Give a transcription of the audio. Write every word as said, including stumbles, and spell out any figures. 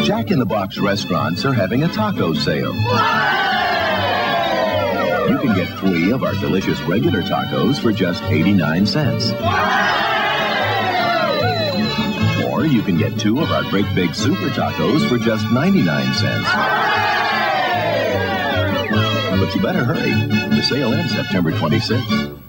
Jack in the Box restaurants are having a taco sale. You can get three of our delicious regular tacos for just eighty-nine cents. Or you can get two of our great big super tacos for just ninety-nine cents. But you better hurry. The sale ends September twenty-sixth.